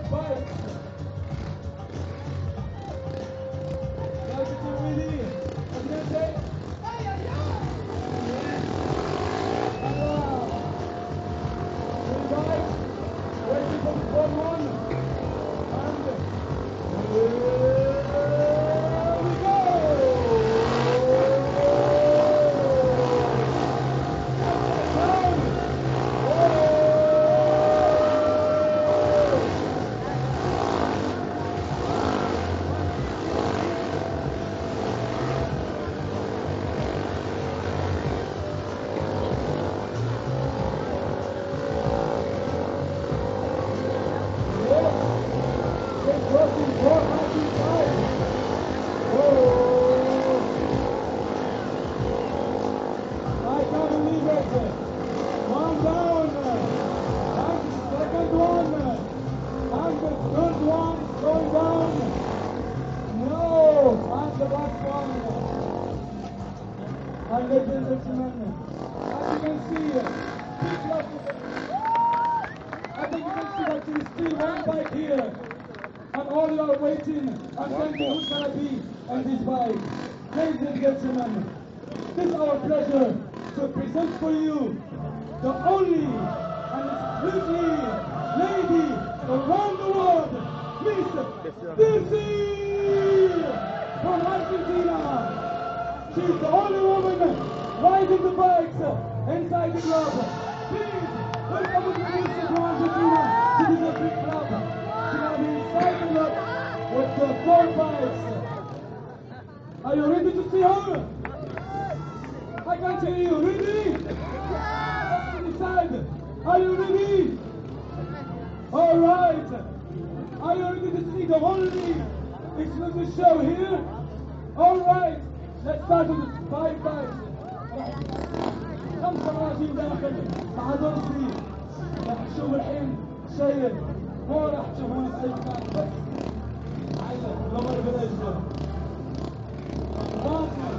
bikes. Guys, if you're ready, I'm going to say, ay, ay, ay. Guys, waiting for the fun one. And here we go. Ladies and gentlemen, as you can see, I think you can see that there is still one bike here, and all you are waiting and thinking who's gonna be on this bike. Ladies and gentlemen, it is our pleasure to present for you the only and exclusively lady around the world, Miss Dizzy from Argentina. She's the only woman riding the bikes inside the club. Please, welcome to Miss from Argentina. She is a big club. She's going to be inside the club with the 4 bikes. Are you ready to see her? I can't hear you. Ready? Let's decide. Are you ready? All right. Are you ready to see the only exclusive show here? All right. Let's start with the 5 bikes. 25 داخل مع درسي. راح تشوف الحين شيء مو راح تشوفون السيف بس علق لما الفلاش